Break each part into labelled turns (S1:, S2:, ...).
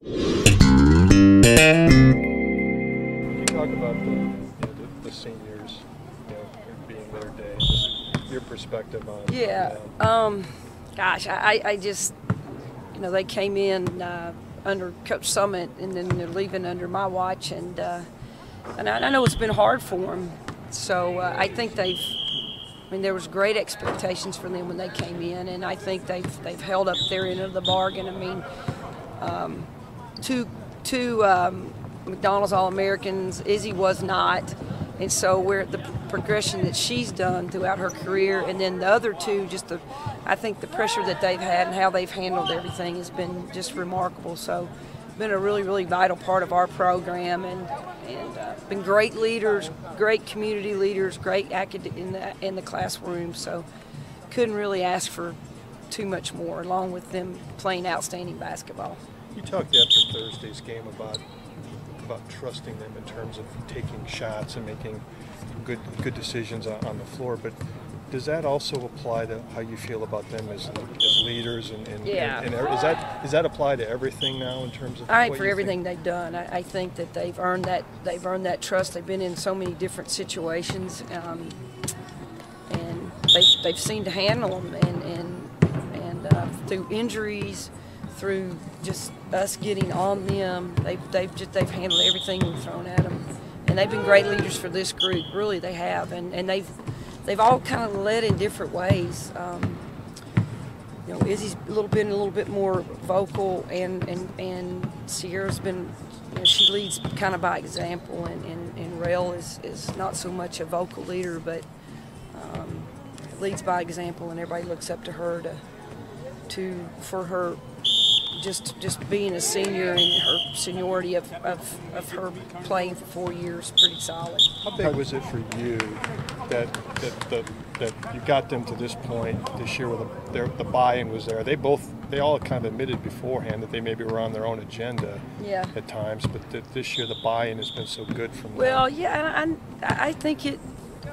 S1: You talk about the seniors, being their day. Your perspective on
S2: Gosh, I just, they came in under Coach Summit, and then they're leaving under my watch, and I know it's been hard for them. So I think there was great expectations for them when they came in, and I think they've held up their end of the bargain. Two McDonald's All-Americans. Izzy was not, and so we're the progression that she's done throughout her career, and then the other two, I think the pressure that they've had and how they've handled everything has been just remarkable. So, been a really, really vital part of our program, and been great leaders, great community leaders, great in the classroom. So, couldn't really ask for too much more, along with them playing outstanding basketball.
S1: You talked after Thursday's game about trusting them in terms of taking shots and making good decisions on the floor, but does that also apply to how you feel about them as leaders? And does that apply to everything now in terms of?
S2: I think for everything they've done, I think that they've earned that trust. They've been in so many different situations, and they've seen to handle them, and through injuries, through just us getting on them, they've handled everything we've thrown at them, and they've been great leaders for this group. Really, they have, and they've all kind of led in different ways. Izzy's a little bit more vocal, and Sierra's been, she leads kind of by example, and Rail is not so much a vocal leader, but leads by example, and everybody looks up to her for her just being a senior, and her seniority of her playing for 4 years, pretty solid.
S1: How big was it for you that you got them to this point this year where the buy-in was there? They all kind of admitted beforehand that they maybe were on their own agenda at times, but this year the buy-in has been so good from them.
S2: Well, yeah, I think it.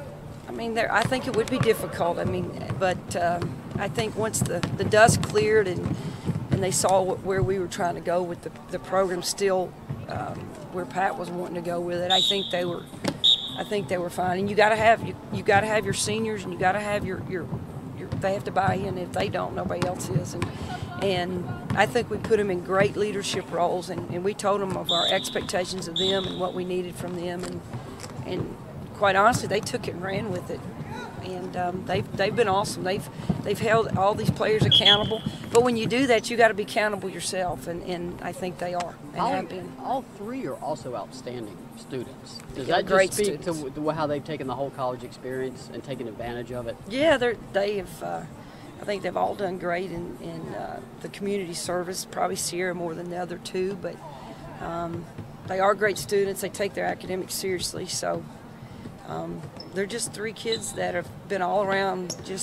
S2: I think it would be difficult. But I think once the dust cleared and they saw where we were trying to go with the program, still where Pat was wanting to go with it, I think they were fine. And you got to have your seniors, and you got to have your they have to buy in. If they don't, nobody else is. And I think we put them in great leadership roles, and we told them of our expectations of them and what we needed from them, and quite honestly, they took it and ran with it, and they've been awesome. They've held all these players accountable, but when you do that, you got to be accountable yourself, and I think they are and have been.
S3: All three are also outstanding students. Does
S2: that
S3: just speak to how they've taken the whole college experience and taken advantage of it?
S2: Yeah, they have. I think they've all done great in the community service. Probably Sierra more than the other two, but they are great students. They take their academics seriously, so. They're just three kids that have been all around just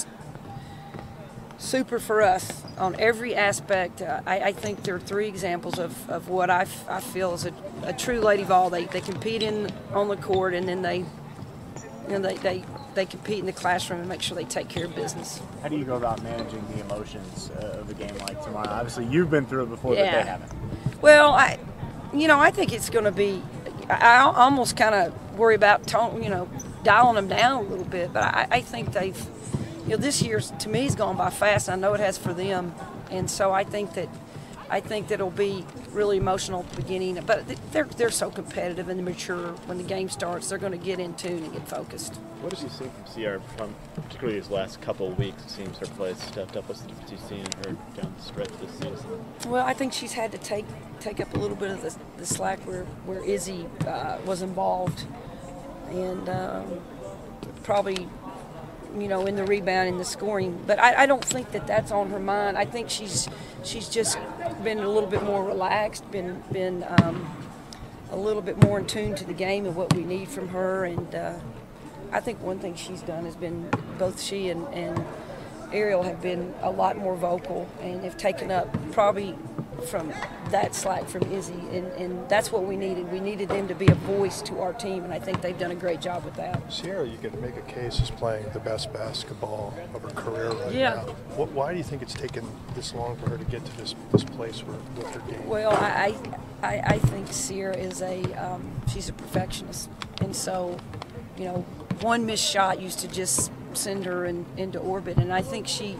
S2: super for us on every aspect. I think they're three examples of what I feel is a true Lady Vol. They compete on the court, and then they compete in the classroom and make sure they take care of business.
S4: How do you go about managing the emotions of a game like tomorrow? Obviously, you've been through it before, but they haven't.
S2: Well, I think it's going to be. I almost kind of worry about dialing them down a little bit, but I think they've, this year to me has gone by fast, and I know it has for them, and so I think that it'll be really emotional at the beginning, but they're so competitive and mature. When the game starts, they're going to get in tune and get focused.
S5: What does you see from Sierra from particularly these last couple of weeks? It seems her play has stepped up. What's the difference you've seen in her down the stretch this season?
S2: Well, I think she's had to take up a little bit of the slack where Izzy was involved, and probably in the rebound and the scoring. But I don't think that's on her mind. I think she's just been a little bit more relaxed, been a little bit more in tune to the game and what we need from her. And I think one thing she's done has been both she and Ariel have been a lot more vocal and have taken up probably from that slack from Izzy, and that's what we needed. We needed them to be a voice to our team, and I think they've done a great job with that.
S1: Sierra, you could make a case as playing the best basketball of her career right
S2: Yeah.
S1: now. Why do you think it's taken this long for her to get to this place with her game?
S2: Well, I think Sierra is she's a perfectionist, and so, you know, one missed shot used to just send her into orbit, and I think she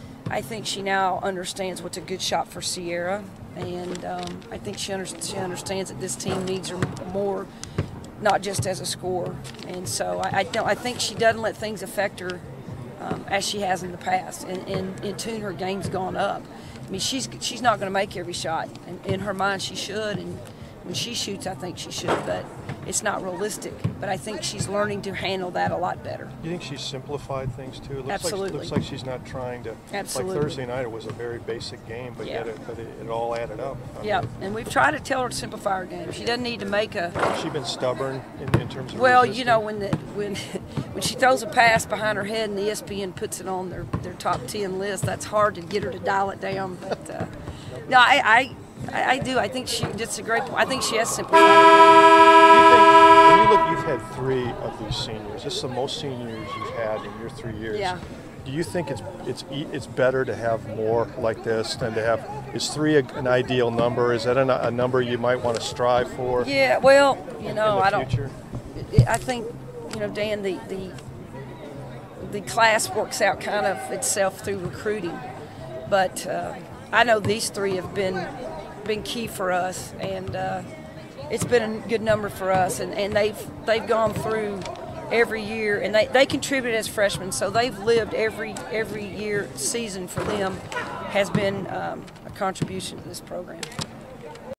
S2: now understands what's a good shot for Sierra, and I think she understands that this team needs her more, not just as a scorer, and so I think she doesn't let things affect her as she has in the past, and in tune her game's gone up. I mean, she's not going to make every shot, and in her mind she should, and when she shoots I think she should, but it's not realistic. But I think she's learning to handle that a lot better.
S1: You think she's simplified things too? It looks
S2: Absolutely.
S1: looks like she's not trying to.
S2: Absolutely.
S1: Like Thursday night, it was a very basic game, but
S2: Yeah.
S1: yet it all added up. I
S2: Yeah,
S1: mean,
S2: and we've tried to tell her to simplify her game. She doesn't need to make a.
S1: has she been stubborn in terms of?
S2: Well,
S1: resisting?
S2: you know, when she throws a pass behind her head and the ESPN puts it on their top 10 list, that's hard to get her to dial it down. But no, I do. I think she just a great. I think she has simplified.
S1: Do you think, when you look, you've had 3 of these seniors. This is the most seniors you've had in your 3 years.
S2: Yeah.
S1: Do you think it's better to have more like this than to have? Is 3 an ideal number? Is that a number you might want to strive for?
S2: Yeah. Well, you
S1: in
S2: know,
S1: the
S2: I don't.
S1: future?
S2: I think, you know, Dan, the class works out kind of itself through recruiting, but I know these 3 have been key for us, and it's been a good number for us, and they've gone through every year, and they contributed as freshmen, so they've lived every year season for them has been a contribution to this program.